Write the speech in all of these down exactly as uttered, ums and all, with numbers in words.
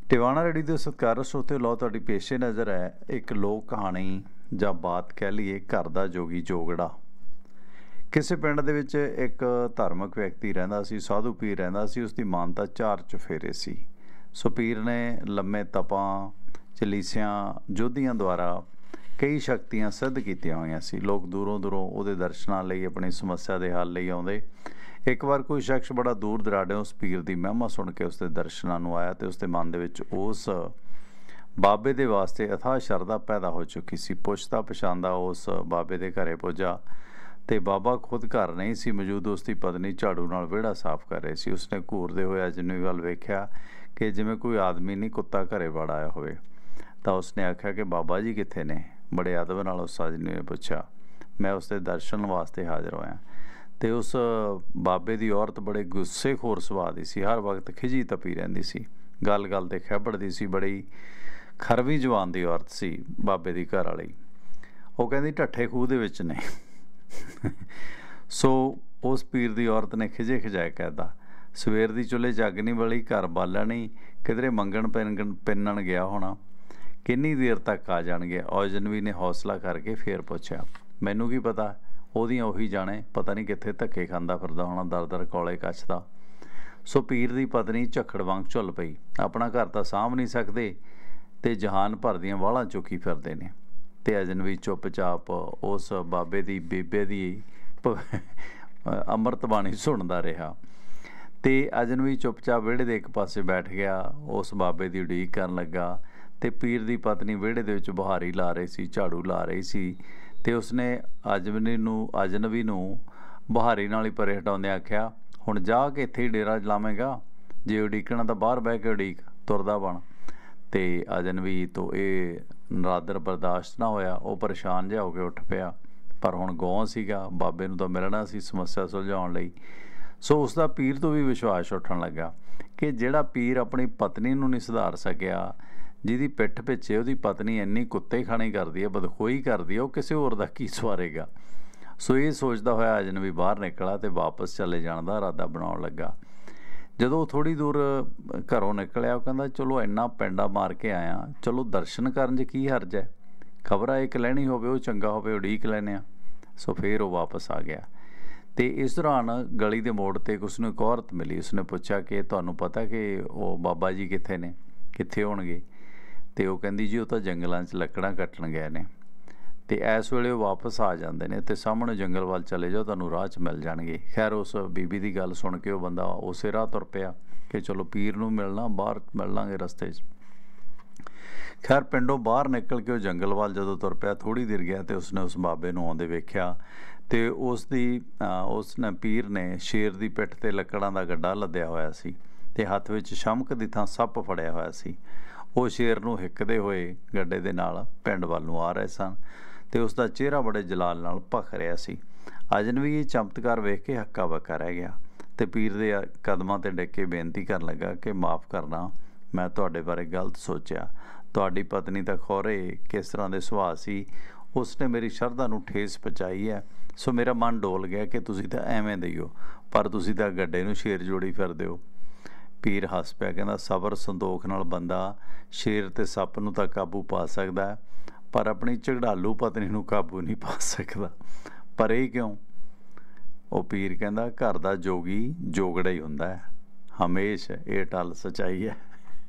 Tiwana ready ਦੇ ਸਤਿਕਾਰਤ ਸਰੋਤੇ ਲਓ ਤੁਹਾਡੀ ਪੇਸ਼ੇ ਨਜ਼ਰ ਹੈ ਇੱਕ ਲੋਕ ਕਹਾਣੀ ਜਾਂ ਬਾਤ ਕਹਿ ਲਈਏ ਘਰ ਦਾ ਜੋਗੀ ਜੋਗੜਾ। ਕਿਸੇ ਪਿੰਡ ਦੇ ਵਿੱਚ ਇੱਕ ਧਾਰਮਿਕ ਵਿਅਕਤੀ ਰਹਿੰਦਾ ਸੀ, ਸਾਧੂ ਪੀਰ ਰਹਿੰਦਾ ਸੀ। ਉਸਦੀ ਮਾਨਤਾ ਚਾਰ ਚੁਫੇਰੇ ਸੀ। ਸੋ ਪੀਰ ਨੇ ਲੰਮੇ ਤਪਾਂ ਚਲੀਸਿਆਂ ਯੋਧੀਆਂ ਦੁਆਰਾ ਕਈ ਸ਼ਕਤੀਆਂ ਸਿੱਧ ਕੀਤੀਆਂ ਹੋਈਆਂ ਸੀ। ਲੋਕ ਦੂਰੋਂ ਦੂਰੋਂ ਉਹਦੇ ਦਰਸ਼ਨਾਂ ਲਈ ਆਪਣੀ ਸਮੱਸਿਆ ਦੇ ਹੱਲ ਲਈ ਆਉਂਦੇ। ਇੱਕ ਵਾਰ ਕੋਈ ਸ਼ਖਸ ਬੜਾ ਦੂਰ ਦਰਾਡੇ ਉਸ ਪੀਰ ਦੀ ਮਹਿਮਾ ਸੁਣ ਕੇ ਉਸਦੇ ਦਰਸ਼ਨਾਂ ਨੂੰ ਆਇਆ ਅਤੇ ਉਸਦੇ ਮਨ ਦੇ ਵਿੱਚ ਉਸ ਬਾਬੇ ਦੇ ਵਾਸਤੇ ਅਥਾਹ ਸ਼ਰਧਾ ਪੈਦਾ ਹੋ ਚੁੱਕੀ ਸੀ। ਪੁੱਛਦਾ ਪਛਾਣਦਾ ਉਸ ਬਾਬੇ ਦੇ ਘਰੇ ਪੁੱਜਾ ਅਤੇ ਬਾਬਾ ਖੁਦ ਘਰ ਨਹੀਂ ਸੀ ਮੌਜੂਦ। ਉਸਦੀ ਪਤਨੀ ਝਾੜੂ ਨਾਲ ਵਿਹੜਾ ਸਾਫ਼ ਕਰ ਰਹੀ ਸੀ। ਉਸਨੇ ਘੂਰਦੇ ਹੋਏ ਅਜਨਬੀ ਵੱਲ ਵੇਖਿਆ ਕਿ ਜਿਵੇਂ ਕੋਈ ਆਦਮੀ ਨਹੀਂ ਕੁੱਤਾ ਘਰੇ ਵੜ ਆਇਆ ਹੋਵੇ। ਤਾਂ ਉਸਨੇ ਆਖਿਆ ਕਿ ਬਾਬਾ ਜੀ ਕਿੱਥੇ ਨੇ? ਬੜੇ ਅਦਬ ਨਾਲ ਉਸ ਅਜਨਬੀ ਨੇ ਪੁੱਛਿਆ। ਮੈਂ ਉਸਦੇ ਦਰਸ਼ਨ ਵਾਸਤੇ ਹਾਜ਼ਰ ਹੋਇਆ। ਅਤੇ ਉਸ ਬਾਬੇ ਦੀ ਔਰਤ ਬੜੇ ਗੁੱਸੇਖੋਰ ਸੁਭਾਅ ਦੀ ਸੀ। ਹਰ ਵਕਤ ਖਿਝੀ ਤਪੀ ਰਹਿੰਦੀ ਸੀ, ਗੱਲ ਗੱਲ 'ਤੇ ਖਹਿਬੜਦੀ ਸੀ। ਬੜੀ ਖਰਵੀ ਜਵਾਨ ਦੀ ਔਰਤ ਸੀ ਬਾਬੇ ਦੀ ਘਰ ਵਾਲੀ। ਉਹ ਕਹਿੰਦੀ ਢੱਠੇ ਖੂਹ ਦੇ ਵਿੱਚ ਨੇ। ਸੋ ਉਸ ਪੀਰ ਦੀ ਔਰਤ ਨੇ ਖਿਝੇ ਖਿਜਾਏ ਕਹਿਤਾ, ਸਵੇਰ ਦੀ ਚੁੱਲ੍ਹੇ 'ਚ ਅੱਗ ਨਹੀਂ ਬਲੀ, ਘਰ ਬਾਲਾ ਨਹੀਂ, ਕਿਧਰੇ ਮੰਗਣ ਪਿੰਗਣ ਪਿੰਨਣ ਗਿਆ ਹੋਣਾ, ਕਿੰਨੀ ਦੇਰ ਤੱਕ ਆ ਜਾਣਗੇ? ਔਜਨਵੀ ਨੇ ਹੌਸਲਾ ਕਰਕੇ ਫੇਰ ਪੁੱਛਿਆ, ਮੈਨੂੰ ਕੀ ਪਤਾ, ਉਹਦੀਆਂ ਉਹੀ ਜਾਣੇ, ਪਤਾ ਨਹੀਂ ਕਿੱਥੇ ਧੱਕੇ ਖਾਂਦਾ ਫਿਰਦਾ ਹੋਣਾ ਦਰ ਦਰ ਕੌਲੇ ਕੱਛਦਾ। ਸੋ ਪੀਰ ਦੀ ਪਤਨੀ ਝੱਖੜ ਵਾਂਗ ਝੁੱਲ ਪਈ। ਆਪਣਾ ਘਰ ਤਾਂ ਸਾਂਭ ਨਹੀਂ ਸਕਦੇ ਅਤੇ ਜਹਾਨ ਭਰ ਦੀਆਂ ਵਾਹਲਾਂ ਚੁੱਕੀ ਫਿਰਦੇ ਨੇ। ਅਤੇ ਅਜਨਬੀ ਚੁੱਪ ਚਾਪ ਉਸ ਬਾਬੇ ਦੀ ਬੀਬੇ ਦੀ ਅੰਮ੍ਰਿਤ ਬਾਣੀ ਸੁਣਦਾ ਰਿਹਾ। ਅਤੇ ਅਜਨਬੀ ਚੁੱਪ ਚਾਪ ਵਿਹੜੇ ਦੇ ਇੱਕ ਪਾਸੇ ਬੈਠ ਗਿਆ, ਉਸ ਬਾਬੇ ਦੀ ਉਡੀਕ ਕਰਨ ਲੱਗਾ। ਅਤੇ ਪੀਰ ਦੀ ਪਤਨੀ ਵਿਹੜੇ ਦੇ ਵਿੱਚ ਬੁਹਾਰੀ ਲਾ ਰਹੀ ਸੀ, ਝਾੜੂ ਲਾ ਰਹੀ ਸੀ। ਅਤੇ ਉਸਨੇ ਅਜਨਬੀ ਨੂੰ ਅਜਨਬੀ ਨੂੰ ਬੁਹਾਰੀ ਨਾਲ ਹੀ ਪਰੇ ਹਟਾਉਂਦੇ ਆਖਿਆ, ਹੁਣ ਜਾ ਕੇ ਇੱਥੇ ਹੀ ਡੇਰਾ ਲਾਵੇਂਗਾ? ਜੇ ਉਡੀਕਣਾ ਤਾਂ ਬਾਹਰ ਬਹਿ ਕੇ ਉਡੀਕ, ਤੁਰਦਾ ਬਣ। ਅਤੇ ਅਜਨਬੀ ਤੋਂ ਇਹ ਨਰਾਦਰ ਬਰਦਾਸ਼ਤ ਨਾ ਹੋਇਆ। ਉਹ ਪਰੇਸ਼ਾਨ ਜਿਹਾ ਹੋ ਕੇ ਉੱਠ ਪਿਆ। ਪਰ ਹੁਣ ਗੌਂ ਸੀਗਾ, ਬਾਬੇ ਨੂੰ ਤਾਂ ਮਿਲਣਾ ਸੀ ਸਮੱਸਿਆ ਸੁਲਝਾਉਣ ਲਈ। ਸੋ ਉਸਦਾ ਪੀਰ ਤੋਂ ਵੀ ਵਿਸ਼ਵਾਸ ਉੱਠਣ ਲੱਗਾ ਕਿ ਜਿਹੜਾ ਪੀਰ ਆਪਣੀ ਪਤਨੀ ਨੂੰ ਨਹੀਂ ਸੁਧਾਰ ਸਕਿਆ, ਜਿਹਦੀ ਪਿੱਠ ਪਿੱਛੇ ਉਹਦੀ ਪਤਨੀ ਇੰਨੀ ਕੁੱਤੇ ਖਾਣੀ ਕਰਦੀ ਹੈ, ਬਦਖੋਈ ਕਰਦੀ ਹੈ, ਉਹ ਕਿਸੇ ਹੋਰ ਦਾ ਕੀ ਸਵਾਰੇਗਾ? ਸੋ ਇਹ ਸੋਚਦਾ ਹੋਇਆ ਅਜਨਬੀ ਬਾਹਰ ਨਿਕਲਾ ਅਤੇ ਵਾਪਸ ਚਲੇ ਜਾਣ ਦਾ ਇਰਾਦਾ ਬਣਾਉਣ ਲੱਗਾ। ਜਦੋਂ ਉਹ ਥੋੜ੍ਹੀ ਦੂਰ ਘਰੋਂ ਨਿਕਲਿਆ, ਉਹ ਕਹਿੰਦਾ ਚਲੋ ਇੰਨਾ ਪੈਂਡਾ ਮਾਰ ਕੇ ਆਇਆ, ਚਲੋ ਦਰਸ਼ਨ ਕਰਨ 'ਚ ਕੀ ਹਰਜ ਹੈ? ਖਬਰ ਆ ਇੱਕ ਲੈਣੀ ਹੋਵੇ ਉਹ ਚੰਗਾ ਹੋਵੇ, ਉਡੀਕ ਲੈਂਦੇ ਹਾਂ। ਸੋ ਫਿਰ ਉਹ ਵਾਪਸ ਆ ਗਿਆ। ਅਤੇ ਇਸ ਦੌਰਾਨ ਗਲੀ ਦੇ ਮੋੜ 'ਤੇ ਉਸਨੂੰ ਇੱਕ ਔਰਤ ਮਿਲੀ। ਉਸਨੇ ਪੁੱਛਿਆ ਕਿ ਤੁਹਾਨੂੰ ਪਤਾ ਕਿ ਉਹ ਬਾਬਾ ਜੀ ਕਿੱਥੇ ਨੇ, ਕਿੱਥੇ ਹੋਣਗੇ? ਅਤੇ ਉਹ ਕਹਿੰਦੀ ਜੀ ਉਹ ਤਾਂ ਜੰਗਲਾਂ 'ਚ ਲੱਕੜਾਂ ਕੱਟਣ ਗਏ ਨੇ ਅਤੇ ਇਸ ਵੇਲੇ ਉਹ ਵਾਪਸ ਆ ਜਾਂਦੇ ਨੇ ਅਤੇ ਸਾਹਮਣੇ ਜੰਗਲ ਵੱਲ ਚਲੇ ਜਾਓ, ਤੁਹਾਨੂੰ ਰਾਹ 'ਚ ਮਿਲ ਜਾਣਗੇ। ਖੈਰ ਉਸ ਬੀਬੀ ਦੀ ਗੱਲ ਸੁਣ ਕੇ ਉਹ ਬੰਦਾ ਉਸੇ ਰਾਹ ਤੁਰ ਪਿਆ ਕਿ ਚਲੋ ਪੀਰ ਨੂੰ ਮਿਲਣਾ, ਬਾਹਰ ਮਿਲ ਲਾਂਗੇ ਰਸਤੇ 'ਚ। ਖੈਰ ਪਿੰਡੋਂ ਬਾਹਰ ਨਿਕਲ ਕੇ ਉਹ ਜੰਗਲ ਵੱਲ ਜਦੋਂ ਤੁਰ ਪਿਆ, ਥੋੜ੍ਹੀ ਦੇਰ ਗਿਆ ਅਤੇ ਉਸਨੇ ਉਸ ਬਾਬੇ ਨੂੰ ਆਉਂਦੇ ਵੇਖਿਆ। ਅਤੇ ਉਸ ਦੀ ਉਸ ਨੇ ਪੀਰ ਨੇ ਸ਼ੇਰ ਦੀ ਪਿੱਠ 'ਤੇ ਲੱਕੜਾਂ ਦਾ ਗੱਡਾ ਲੱਦਿਆ ਹੋਇਆ ਸੀ ਅਤੇ ਹੱਥ ਵਿੱਚ ਸ਼ਮਕ ਦੀ ਥਾਂ ਸੱਪ ਫੜਿਆ ਹੋਇਆ ਸੀ। ਉਹ ਸ਼ੇਰ ਨੂੰ ਹਿੱਕਦੇ ਹੋਏ ਗੱਡੇ ਦੇ ਨਾਲ ਪਿੰਡ ਵੱਲ ਨੂੰ ਆ ਰਹੇ ਸਨ ਅਤੇ ਉਸ ਦਾ ਚਿਹਰਾ ਬੜੇ ਜਲਾਲ ਨਾਲ ਭਖ ਰਿਹਾ ਸੀ। ਅਜਨਬੀ ਇਹ ਚਮਤਕਾਰ ਵੇਖ ਕੇ ਹੱਕਾ ਬੱਕਾ ਰਹਿ ਗਿਆ ਅਤੇ ਪੀਰ ਦੇ ਕਦਮਾਂ 'ਤੇ ਡਿੱਗ ਕੇ ਬੇਨਤੀ ਕਰਨ ਲੱਗਾ ਕਿ ਮਾਫ਼ ਕਰਨਾ, ਮੈਂ ਤੁਹਾਡੇ ਬਾਰੇ ਗਲਤ ਸੋਚਿਆ। ਤੁਹਾਡੀ ਪਤਨੀ ਤਾਂ ਖੌਰੇ ਕਿਸ ਤਰ੍ਹਾਂ ਦੇ ਸੁਭਾਅ ਸੀ, ਉਸਨੇ ਮੇਰੀ ਸ਼ਰਧਾ ਨੂੰ ਠੇਸ ਪਹੁੰਚਾਈ ਹੈ। ਸੋ ਮੇਰਾ ਮਨ ਡੋਲ ਗਿਆ ਕਿ ਤੁਸੀਂ ਤਾਂ ਐਵੇਂ ਦੇ ਹੋ, ਪਰ ਤੁਸੀਂ ਤਾਂ ਗੱਡੇ ਨੂੰ ਸ਼ੇਰ ਜੋੜੀ ਫਿਰਦੇ ਹੋ। ਪੀਰ ਹੱਸ ਪਿਆ, ਕਹਿੰਦਾ ਸਬਰ ਸੰਤੋਖ ਨਾਲ ਬੰਦਾ ਸ਼ੇਰ ਅਤੇ ਸੱਪ ਨੂੰ ਤਾਂ ਕਾਬੂ ਪਾ ਸਕਦਾ, ਪਰ ਆਪਣੀ ਝਗੜਾਲੂ ਪਤਨੀ ਨੂੰ ਕਾਬੂ ਨਹੀਂ ਪਾ ਸਕਦਾ। ਪਰ ਇਹ ਕਿਉਂ? ਉਹ ਪੀਰ ਕਹਿੰਦਾ ਘਰ ਦਾ ਜੋਗੀ ਜੋਗੜਾ ਹੀ ਹੁੰਦਾ ਹੈ, ਹਮੇਸ਼ ਇਹ ਟੱਲ ਸੱਚਾਈ ਹੈ।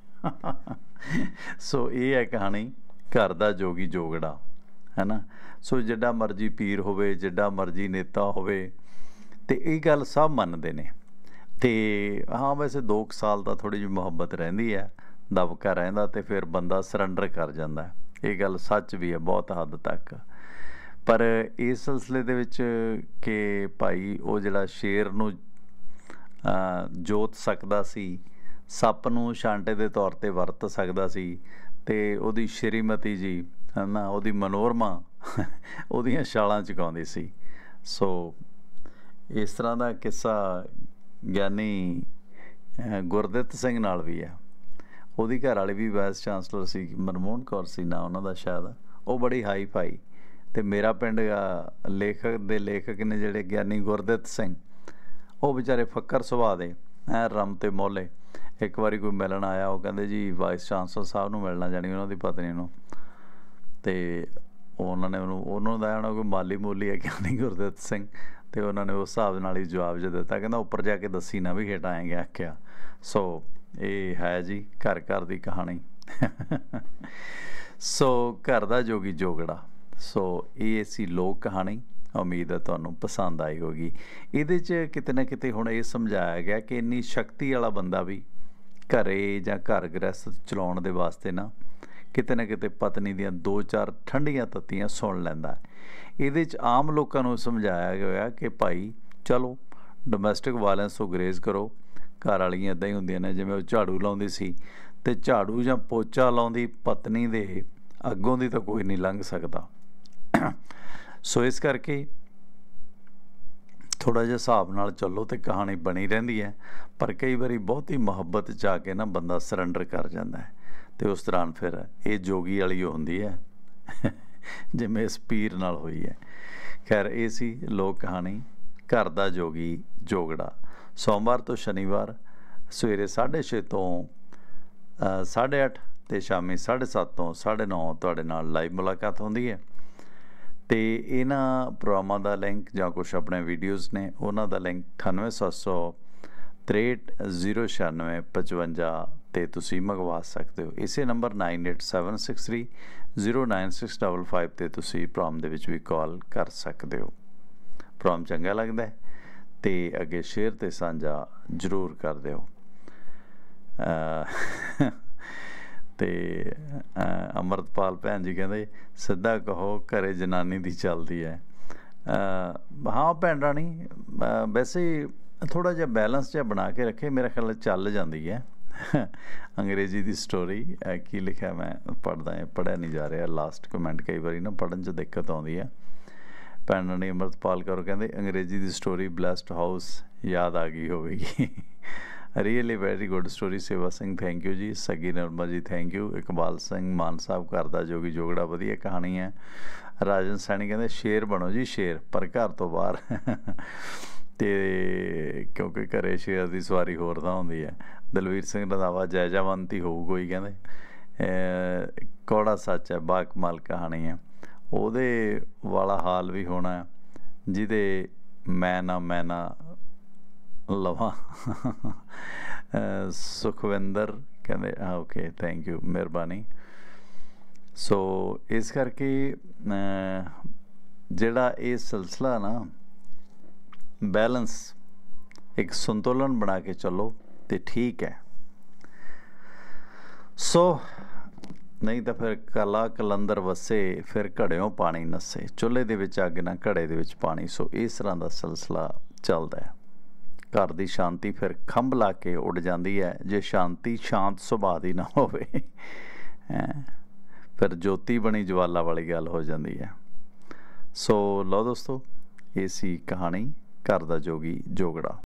ਸੋ ਇਹ ਹੈ ਕਹਾਣੀ ਘਰ ਦਾ ਜੋਗੀ ਜੋਗੜਾ, ਹੈ ਨਾ। ਸੋ ਜਿੱਡਾ ਮਰਜ਼ੀ ਪੀਰ ਹੋਵੇ, ਜਿੱਡਾ ਮਰਜ਼ੀ ਨੇਤਾ ਹੋਵੇ, ਅਤੇ ਇਹ ਗੱਲ ਸਭ ਮੰਨਦੇ ਨੇ। ਅਤੇ ਹਾਂ ਵੈਸੇ ਦੋ ਕੁ ਸਾਲ ਤਾਂ ਥੋੜ੍ਹੀ ਜਿਹੀ ਮੁਹੱਬਤ ਰਹਿੰਦੀ ਹੈ, ਦਬਕਾ ਰਹਿੰਦਾ ਅਤੇ ਫਿਰ ਬੰਦਾ ਸਰੈਂਡਰ ਕਰ ਜਾਂਦਾ। ਇਹ ਗੱਲ ਸੱਚ ਵੀ ਹੈ ਬਹੁਤ ਹੱਦ ਤੱਕ। ਪਰ ਇਸ ਸਿਲਸਿਲੇ ਦੇ ਵਿੱਚ ਕਿ ਭਾਈ ਉਹ ਜਿਹੜਾ ਸ਼ੇਰ ਨੂੰ ਜੋਤ ਸਕਦਾ ਸੀ, ਸੱਪ ਨੂੰ ਛਾਂਟੇ ਦੇ ਤੌਰ 'ਤੇ ਵਰਤ ਸਕਦਾ ਸੀ, ਅਤੇ ਉਹਦੀ ਸ਼੍ਰੀਮਤੀ ਜੀ ਹੈ ਨਾ, ਉਹਦੀ ਮਨੋਰਮਾ ਉਹਦੀਆਂ ਛਾਲਾਂ ਚੁਕਾਉਂਦੀ ਸੀ। ਸੋ ਇਸ ਤਰ੍ਹਾਂ ਦਾ ਕਿੱਸਾ ਗਿਆਨੀ ਗੁਰਦਿੱਤ ਸਿੰਘ ਨਾਲ ਵੀ ਹੈ। ਉਹਦੀ ਘਰ ਵਾਲੀ ਵੀ ਵਾਈਸ ਚਾਂਸਲਰ ਸੀ, ਮਨਮੋਹਨ ਕੌਰ ਸੀ ਨਾ ਉਹਨਾਂ ਦਾ ਸ਼ਾਇਦ। ਉਹ ਬੜੀ ਹਾਈ ਫਾਈ। ਅਤੇ ਮੇਰਾ ਪਿੰਡ ਲੇਖਕ ਦੇ ਲੇਖਕ ਨੇ ਜਿਹੜੇ ਗਿਆਨੀ ਗੁਰਦਿੱਤ ਸਿੰਘ, ਉਹ ਵਿਚਾਰੇ ਫੱਕਰ ਸੁਭਾਅ ਦੇ, ਐ ਰਮ ਅਤੇ ਮੋਲੇ। ਇੱਕ ਵਾਰੀ ਕੋਈ ਮਿਲਣ ਆਇਆ, ਉਹ ਕਹਿੰਦੇ ਜੀ ਵਾਈਸ ਚਾਂਸਲਰ ਸਾਹਿਬ ਨੂੰ ਮਿਲਣਾ, ਜਾਣੀ ਉਹਨਾਂ ਦੀ ਪਤਨੀ ਨੂੰ। ਤੇ ਉਹਨਾਂ ਨੇ ਉਹਨੂੰ ਉਹਨਾਂ ਦਾ ਆਉਣਾ ਕੋਈ ਮਾਲੀ ਮੂਲੀ ਹੈ ਗਿਆਨੀ ਗੁਰਦਿੱਤ ਸਿੰਘ, ਤੇ ਉਹਨਾਂ ਨੇ ਉਸ ਹਿਸਾਬ ਨਾਲ ਹੀ ਜਵਾਬ ਜਿਹਾ ਦਿੱਤਾ, ਕਹਿੰਦਾ ਉੱਪਰ ਜਾ ਕੇ ਦੱਸੀ ਨਾ ਵੀ ਹੇਠ ਆਏਂਗੇ ਆਖਿਆ। ਸੋ ਇਹ ਹੈ ਜੀ ਘਰ ਘਰ ਦੀ ਕਹਾਣੀ। ਸੋ ਘਰ ਦਾ ਜੋਗੀ ਜੋਗੜਾ। ਸੋ ਇਹ ਸੀ ਲੋਕ ਕਹਾਣੀ, ਉਮੀਦ ਹੈ ਤੁਹਾਨੂੰ ਪਸੰਦ ਆਈ ਹੋਗੀ। ਇਹਦੇ 'ਚ ਕਿਤੇ ਨਾ ਕਿਤੇ ਹੁਣ ਇਹ ਸਮਝਾਇਆ ਗਿਆ ਕਿ ਇੰਨੀ ਸ਼ਕਤੀ ਵਾਲਾ ਬੰਦਾ ਵੀ ਘਰੇ ਜਾਂ ਘਰ ਗ੍ਰਸਤ ਚਲਾਉਣ ਦੇ ਵਾਸਤੇ ਨਾ ਕਿਤੇ ਨਾ ਕਿਤੇ ਪਤਨੀ ਦੀਆਂ ਦੋ ਚਾਰ ਠੰਡੀਆਂ ਤੱਤੀਆਂ ਸੁਣ ਲੈਂਦਾ। ਇਹਦੇ 'ਚ ਆਮ ਲੋਕਾਂ ਨੂੰ ਸਮਝਾਇਆ ਗਿਆ ਕਿ ਭਾਈ ਚਲੋ ਡੋਮੈਸਟਿਕ ਵਾਇਲੈਂਸ ਤੋਂ ਗੁਰੇਜ਼ ਕਰੋ। ਘਰ ਵਾਲੀਆਂ ਇੱਦਾਂ ਹੀ ਹੁੰਦੀਆਂ ਨੇ, ਜਿਵੇਂ ਉਹ ਝਾੜੂ ਲਾਉਂਦੀ ਸੀ ਅਤੇ ਝਾੜੂ ਜਾਂ ਪੋਚਾ ਲਾਉਂਦੀ ਪਤਨੀ ਦੇ ਅੱਗੋਂ ਦੀ ਤਾਂ ਕੋਈ ਨਹੀਂ ਲੰਘ ਸਕਦਾ। ਸੋ ਇਸ ਕਰਕੇ ਥੋੜ੍ਹਾ ਜਿਹਾ ਹਿਸਾਬ ਨਾਲ ਚੱਲੋ ਅਤੇ ਕਹਾਣੀ ਬਣੀ ਰਹਿੰਦੀ ਹੈ। ਪਰ ਕਈ ਵਾਰੀ ਬਹੁਤੀ ਮੁਹੱਬਤ 'ਚ ਆ ਕੇ ਨਾ ਬੰਦਾ ਸਰੈਂਡਰ ਕਰ ਜਾਂਦਾ ਹੈ, ਅਤੇ ਉਸ ਦੌਰਾਨ ਫਿਰ ਇਹ ਜੋਗੀ ਵਾਲੀ ਹੁੰਦੀ ਹੈ ਜਿਵੇਂ ਇਸ ਪੀਰ ਨਾਲ ਹੋਈ ਹੈ। ਖੈਰ ਇਹ ਸੀ ਲੋਕ ਕਹਾਣੀ ਘਰ ਦਾ ਜੋਗੀ ਜੋਗੜਾ। ਸੋਮਵਾਰ ਤੋਂ ਸ਼ਨੀਵਾਰ ਸਵੇਰੇ ਸਾਢੇ ਛੇ ਤੋਂ ਸਾਢੇ ਅੱਠ ਅਤੇ ਸ਼ਾਮੀ ਸਾਢੇ ਸੱਤ ਤੋਂ ਸਾਢੇ ਨੌ ਤੁਹਾਡੇ ਨਾਲ ਲਾਈਵ ਮੁਲਾਕਾਤ ਹੁੰਦੀ ਹੈ। ਅਤੇ ਇਹਨਾਂ ਪ੍ਰੋਗਰਾਮਾਂ ਦਾ ਲਿੰਕ ਜਾਂ ਕੁਛ ਆਪਣੇ ਵੀਡੀਓਜ਼ ਨੇ ਉਹਨਾਂ ਦਾ ਲਿੰਕ ਅਠਾਨਵੇਂ ਸੱਤ ਸੌ ਤ੍ਰੇਹਠ ਜ਼ੀਰੋ ਛਿਆਨਵੇਂ ਪਚਵੰਜਾ 'ਤੇ ਤੁਸੀਂ ਮੰਗਵਾ ਸਕਦੇ ਹੋ। ਇਸੇ number nine eight seven six three zero nine six double five 'ਤੇ ਤੁਸੀਂ ਪ੍ਰੋਗਰਾਮ ਦੇ ਵਿੱਚ ਵੀ ਕਾਲ ਕਰ ਸਕਦੇ ਹੋ। ਪ੍ਰੋਗਰਾਮ ਚੰਗਾ ਲੱਗਦਾ ਅਤੇ ਅੱਗੇ ਸ਼ੇਅਰ ਅਤੇ ਸਾਂਝਾ ਜ਼ਰੂਰ ਕਰ ਦਿਓ। ਅਤੇ ਅੰਮ੍ਰਿਤਪਾਲ ਭੈਣ ਜੀ ਕਹਿੰਦੇ ਸਿੱਧਾ ਕਹੋ ਘਰੇ ਜਨਾਨੀ ਦੀ ਚੱਲਦੀ ਹੈ। ਹਾਂ ਭੈਣ ਰਾਣੀ, ਵੈਸੇ ਥੋੜ੍ਹਾ ਜਿਹਾ ਬੈਲੈਂਸ ਜਿਹਾ ਬਣਾ ਕੇ ਰੱਖੇ, ਮੇਰਾ ਖਿਆਲ ਚੱਲ ਜਾਂਦੀ ਹੈ। ਅੰਗਰੇਜ਼ੀ ਦੀ ਸਟੋਰੀ ਕੀ ਲਿਖਿਆ ਮੈਂ ਪੜ੍ਹਦਾ ਪੜ੍ਹਿਆ ਨਹੀਂ ਜਾ ਰਿਹਾ ਲਾਸਟ ਕਮੈਂਟ, ਕਈ ਵਾਰੀ ਨਾ ਪੜ੍ਹਨ 'ਚ ਦਿੱਕਤ ਆਉਂਦੀ ਹੈ। ਭੈਣ ਰਾਣੀ ਅੰਮ੍ਰਿਤਪਾਲ ਕੌਰ ਕਹਿੰਦੇ ਅੰਗਰੇਜ਼ੀ ਦੀ ਸਟੋਰੀ ਬਲੈਸਡ ਹਾਊਸ ਯਾਦ ਆ ਗਈ ਹੋਵੇਗੀ। Really very good story. Seva Singh thank you ji. Saggi Narma ji thank you. Iqbal Singh Maan Sahib ਘਰ ਦਾ ਜੋਗੀ ਜੋਗੜਾ ਵਧੀਆ ਕਹਾਣੀ ਹੈ। ਰਾਜਨ ਸੈਣੀ ਕਹਿੰਦੇ ਸ਼ੇਰ ਬਣੋ ਜੀ ਸ਼ੇਰ, ਪਰ ਘਰ ਤੋਂ ਬਾਹਰ। ਅਤੇ ਕਿਉਂਕਿ ਘਰੇ ਸ਼ੇਰ ਦੀ ਸਵਾਰੀ ਹੋਰ ਤਾਂ ਹੁੰਦੀ ਹੈ। ਦਲਵੀਰ ਸਿੰਘ ਰੰਧਾਵਾ ਜੈਜਾਵੰਤੀ ਹੋਊ ਕੋਈ ਕਹਿੰਦੇ ਕੌੜਾ ਸੱਚ ਹੈ, ਬਾਕਮਾਲ ਕਹਾਣੀ ਹੈ। ਉਹਦੇ ਵਾਲਾ ਹਾਲ ਵੀ ਹੋਣਾ ਜਿਹਦੇ ਮੈਂ ਨਾ ਮੈਂ ਨਾ ਲਵਾਂ। ਸੁਖਵਿੰਦਰ ਕਹਿੰਦੇ ਓਕੇ ਥੈਂਕ ਯੂ, ਮਿਹਰਬਾਨੀ। ਸੋ ਇਸ ਕਰਕੇ ਜਿਹੜਾ ਇਹ ਸਿਲਸਿਲਾ ਨਾ ਬੈਲੈਂਸ ਇੱਕ ਸੰਤੁਲਨ ਬਣਾ ਕੇ ਚੱਲੋ ਅਤੇ ਠੀਕ ਹੈ। ਸੋ ਨਹੀਂ ਤਾਂ ਫਿਰ ਕਲਾ ਕਲੰਦਰ ਵਸੇ, ਫਿਰ ਘੜਿਓਂ ਪਾਣੀ ਨੱਸੇ। ਚੁੱਲ੍ਹੇ ਦੇ ਵਿੱਚ ਅੱਗ ਨਾ ਘੜੇ ਦੇ ਵਿੱਚ ਪਾਣੀ। ਸੋ ਇਸ ਤਰ੍ਹਾਂ ਦਾ ਸਿਲਸਿਲਾ ਚੱਲਦਾ ਹੈ। ਘਰ ਦੀ ਸ਼ਾਂਤੀ ਫਿਰ ਖੰਭ ਲਾ ਕੇ ਉੱਡ ਜਾਂਦੀ ਹੈ ਜੇ ਸ਼ਾਂਤੀ ਸ਼ਾਂਤ ਸੁਭਾਅ ਦੀ ਨਾ ਹੋਵੇ। ਫਿਰ ਜੋਤੀ ਬਣੀ ਜਵਾਲਾ ਵਾਲੀ ਗੱਲ ਹੋ ਜਾਂਦੀ ਹੈ। ਸੋ ਲਓ ਦੋਸਤੋ, ਇਹ ਸੀ ਕਹਾਣੀ ਘਰ ਦਾ ਜੋਗੀ ਜੋਗੜਾ।